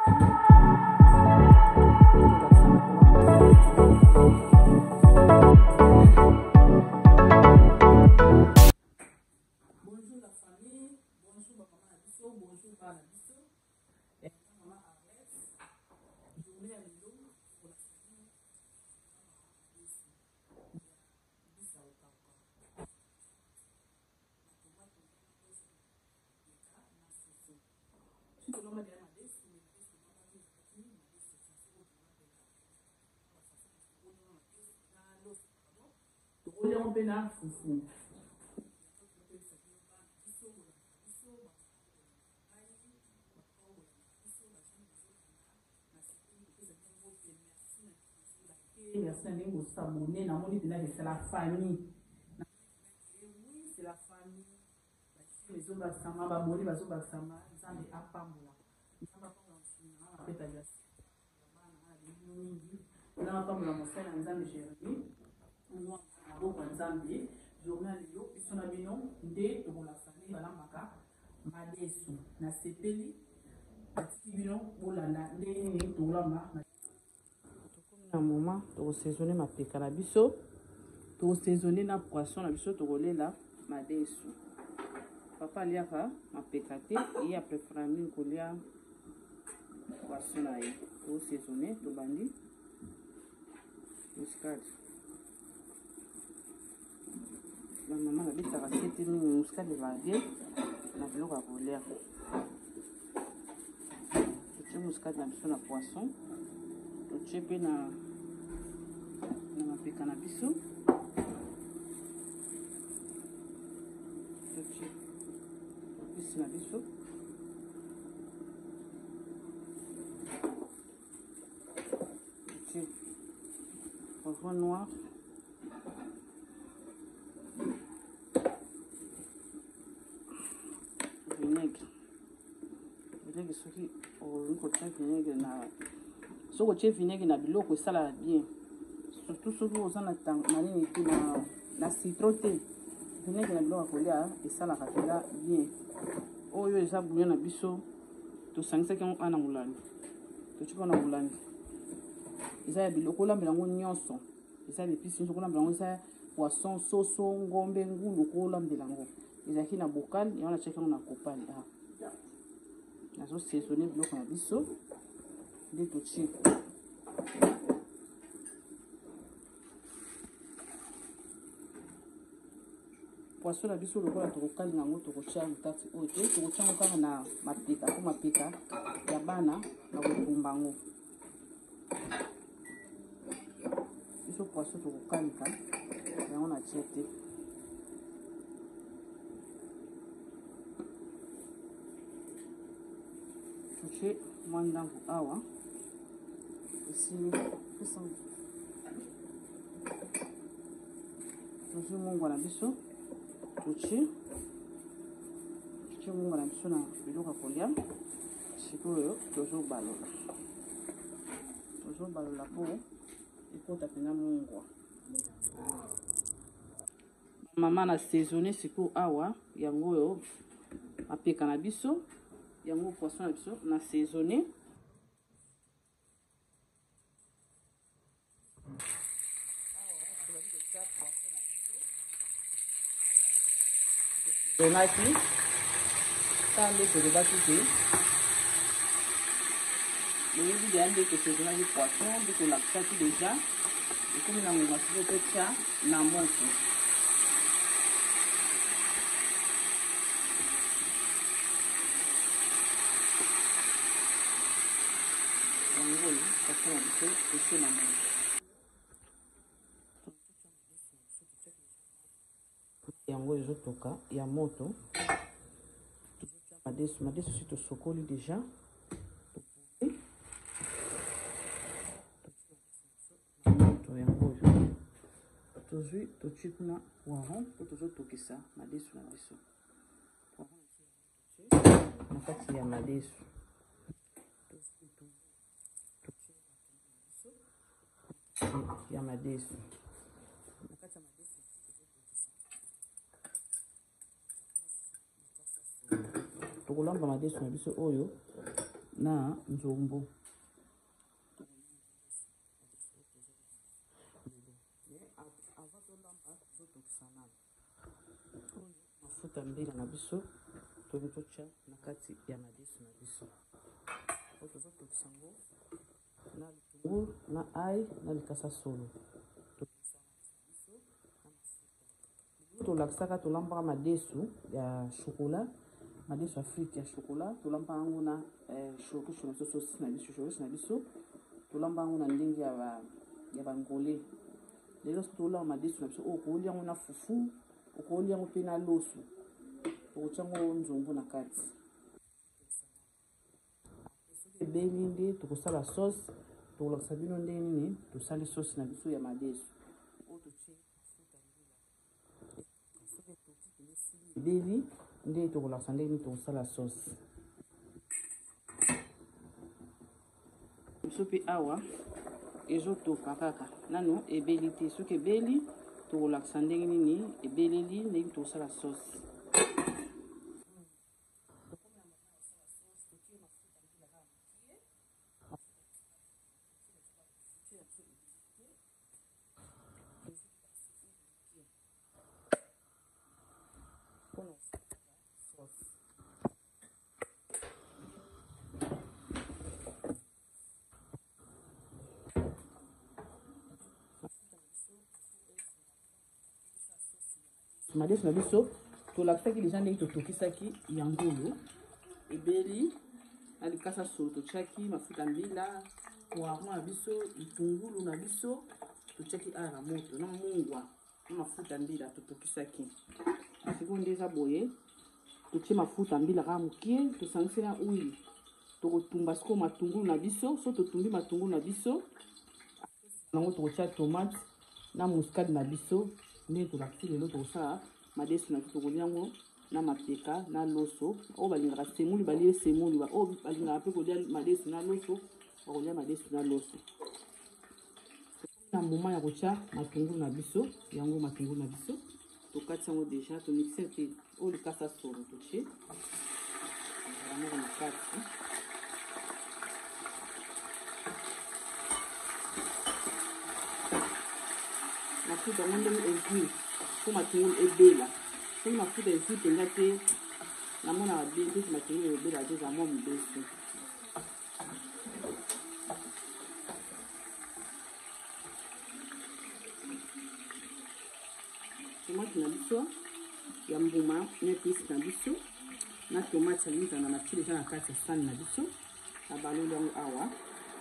Bonjour la famille, bonjour maman Abisso, bonjour Bana Abisso. Et maman Arlette, journée à l'eau pour la famille. Bisa au Kaka. Si tu l'as dit à ma desse, mais la desse n'est pas mal, ma desse c'est censé au Kaka. Tu roules en pénal, foufou. Merci à vous s'abonner. C'est la famille. Oui, c'est la famille. Les hommes basama, baboli baso basama, nzambe apambola. Nzambe apambola msina, apeta jasi. Bana mingi. Na apambola mosala nzambe Jérémie. Nwa maboko nzambe. Journal yo isona bino nde to la famille balamaka madesu na sepeli. Atiki bino bolanda nde ni to lamba. Na moment to saisonner ma peka na biso. To saisonner na poisson na biso to kolela madesu. Papa liaka mapekate et après famille kolia poisson na ye to saisonner to bandi muscade la maman la bita ka tete ni muscade va bien na biloko ya kolia to muscade na biso na poisson to chepe na mapeka na biso to chepe na biso poivron noir vinaigre soki okotia vinaigre na soki otie vinaigre na biloko esalaka bien surtout soki oza na nini te na citron te vinaigre na biloko ya kolia esalaka mpenza bien. Oyo eza bouillon na biso tosangisaki yango ana molandi totika na molandi eza ya biloko olambela yango nyonso eza ya bepisi nyonso kolambela yango eza poisson soso ngombe ngulu kolambela yango ezalaki na bokal yango natiaki yango na kopali nazo saisonner biloko na biso nde totie poisson na biso lokola tokokalinga yango tokotia kati oyo te tokotia yango kaka na mapeka po mapeka ya bana na kokumba yango biso poisson tokokalika yango na tie te totie mwa ndango awa esili tozwi mongwa na biso totie munga na biso na biloko ya kolia sikoyo tozobalola po ekota mpenza mongwa mama na saisonner sikoyo awa yango oyo mapeka na biso yango poisson na biso na saisonner donaki tambe tolobaki te loyebi deya nde tosezonaki poisson mpe tolakisaki deja ekomi na ngonga siko totia na moto yango oyo poisson na biso totie na moto yango ezotoka ya moto madesu si tosokoli deja moto yango oyo tozwi totie kuna poiron po tozotokisa madesu na biso na kati ya madesu ya madesu tokolamba madesu na biso oyo na nzombo. Mafuta mbili na biso tocha na kati ya madesu na biso. Tozotokisa ngo na litunguru na ai na likasa solo. Tolakisaka tolambaka madesu ya chocolat, madesu Afrique ya chocolat, tolambaka ngo na chocolat na sauce na biso, chocolat na biso. Tolambaka ngo na ndenge ya bangolais. Lelo tolamba madesu na biso okolia ngo na fufu, okolia ngo pe na loso. Tokochango nzombo na kati. Ebeli nde tokosala sauce, tokolakisa bino nde nini tosali sauce na biso ya madesu. Ebeli nde tokolakisa nde nini tokosala sauce. Biso pe awa ezotoka kaka nano ebeli te, soki ebeli tokolakisa ndenge nini ebeleli ndenge tokosala sauce. Madesu na biso tolakisaki deja ndenge totokisaki yangolo ebeli na likasa solo totiaki mafuta mbila poivron na biso litungulu na biso totiaki ara moto na mungwa na mafuta mbila totokisaki. Sikoyo eza boye totie mafuta mbila kaka mokie tosangisi na huile tokotumba sikoyo matungulu na biso. So totumbi matungulu na biso nango tokotia tomate na muscade na biso. Nde tolakisi lelo tokosala madesu na biso tokolia yango na mapeka na loso. Oyo balingaka semuli balie semuli, oyo balingaka mpe kolia madesu na loso bakolia madesu na loso. Na mbuma ya kotia matungulu na biso, yango matungulu na biso tokati yango deja tomixe te oyo likasa solo totie yango na kati. Mafuta yango ndenge ezwi po matungulu ebela. Soki mafuta ezwi mpenza te namonaka bien te matungulu ebela te eza mwa mobesu. Tomate na biso ya mbuma na épice na biso na tomate ya linzana na tie deja na kati ya sani na biso na baloli yango awa.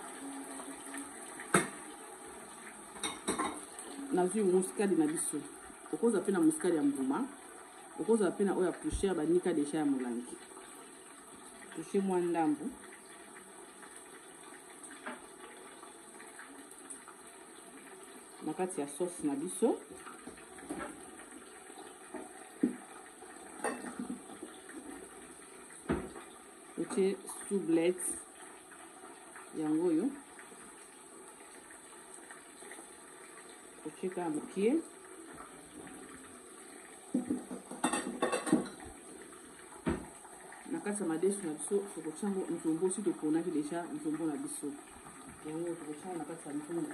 Nazwi muscade na biso. Okoza pe na muscade ya mbuma, okoza pe na oya poussière banika deja ya molangi. Totie mwa ndambu. Na kati ya sauce na biso. Totie soublette yango yo. Totie mokie. Na kati ya madesu na biso tokochango nzombo si toponaki deja nzombo na biso. Yango tokochango na kati ya nzombo.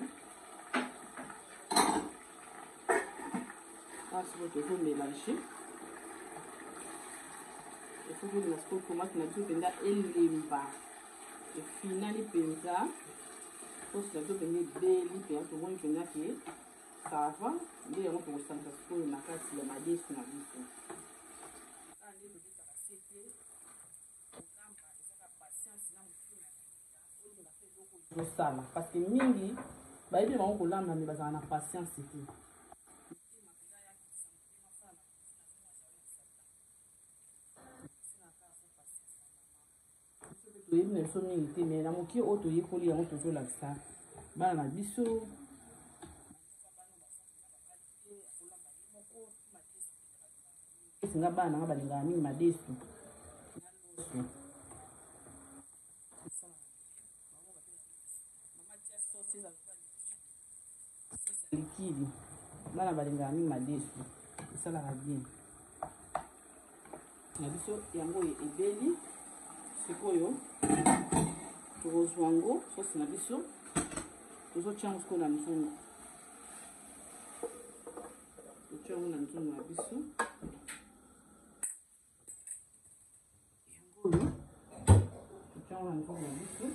Asiko tozo mélanger. Il faut que nous fassions tomate na biso penda elimba. Efinali penza. Posi na biso penda ebeli penza tomoni penza ke ça va. Nde yango tokosangisa sikoyo na kati ya madesu na biso. Parce que mingi bayebi bango kolamba me bazala na patience te. Toyebi na biso mingi te me na mokie oyo toyekoli yango tozolakisa bana na biso. Esinga bana nanga balingaka mingi madesu liquide. Bana balingaka mingi madesu esalaka bien na biso yango ebeli. Sikoyo tozozwa yango sosi na biso tozotia yango sikoyo na nzungu totia yango na nzungu na biso yango oyo totia yango na nzungu na biso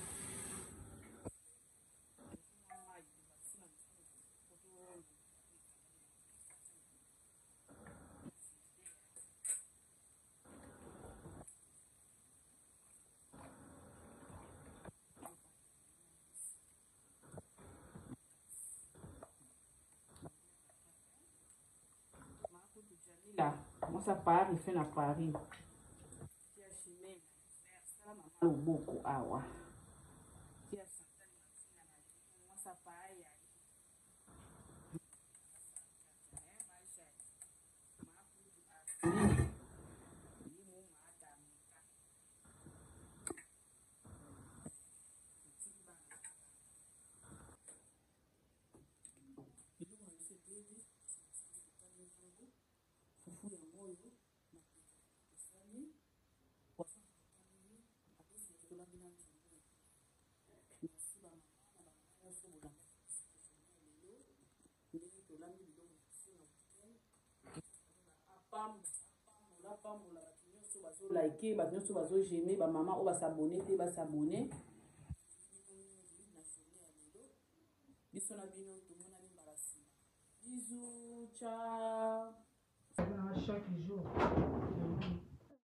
moi ça Paris fait na Paris tia chimé sala mama loboko awa tia santa na moi ça Paris like ba nyonso bazo j'aimer ba maman o ba s'abonner te ba s'abonner biso na bino tout mona ni barasi bisous ciao chaque jour